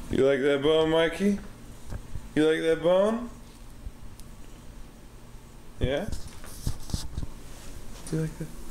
You like that bone, Mikey? You like that bone? Yeah? Do you like that?